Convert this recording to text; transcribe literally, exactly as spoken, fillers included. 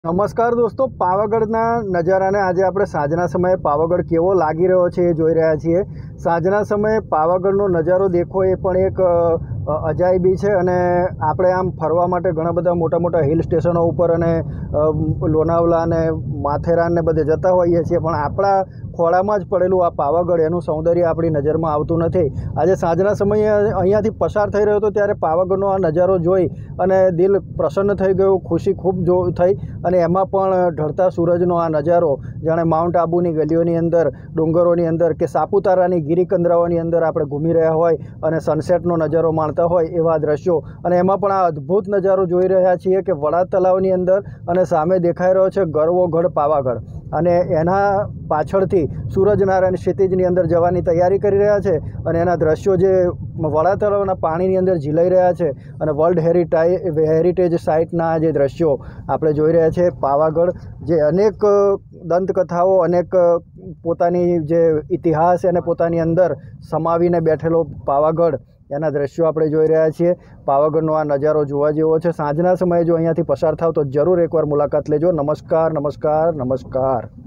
નમસ્કાર દોસ્તો, પાવાગઢના નજારાને આજે આપણે સાંજના સમયે પાવાગઢ કેવો લાગી રહ્યો છે એ જોઈ રહ્યા છીએ। સાંજના સમયે પાવાગઢનો નજારો દેખવો એ પણ એક અજાયબી છે અને આપણે આમ ફરવા માટે ઘણા બધા મોટા મોટા હિલ સ્ટેશનો ઉપર અને લોનાવલા અને માથેરાન ને બધે જતા હોઈએ છીએ, પણ આપણા ખોળામાં જ પડેલું આ પાવાગઢ એનું સૌંદર્ય આપણી નજરમાં આવતું નથી। આજે સાંજના સમયે અહીંયાથી પસાર થઈ રહ્યો હતો ત્યારે પાવાગઢનો આ નજારો જોઈ અને દિલ પ્રસન્ન થઈ ગયું, ખુશી ખૂબ જો થઈ અને એમાં પણ ઢળતા સૂરજનો આ નજારો જાણે માઉન્ટ આબુની ગલીઓની અંદર, ડુંગરોની અંદર કે સાપુતારાની ગિરિકંદરાઓની અંદર આપણે ઘૂમી રહ્યા હોય અને સનસેટનો નજારો માણતા હોય એવા દ્રશ્યો। અને એમાં પણ આ અદ્ભુત નજારો જોઈ રહ્યા છીએ કે વડા તલાવની અંદર અને સામે દેખાઈ રહ્યો છે ગરવોગઢ પાવાગઢ અને એના પાછળથી સૂરજનારાયણ ક્ષિતિજની અંદર જવાની તૈયારી કરી રહ્યા છે અને એના દ્રશ્યો જે વડા તળાવના પાણીની અંદર ઝીલાઈ રહ્યા છે અને વર્લ્ડ હેરિટાઈ હેરિટેજ સાઇટના જે દ્રશ્યો આપણે જોઈ રહ્યા છીએ। પાવાગઢ જે અનેક દંતકથાઓ, અનેક પોતાની જે ઇતિહાસ અને પોતાની અંદર સમાવીને બેઠેલો પાવાગઢ, એના દ્રશ્યો આપણે જોઈ રહ્યા છીએ। પાવાગઢનો આ નજારો જોવા જેવો છે। સાંજના સમયે જો અહીંયાથી પસાર થાવ તો જરૂર એકવાર મુલાકાત લેજો। નમસ્કાર, નમસ્કાર, નમસ્કાર।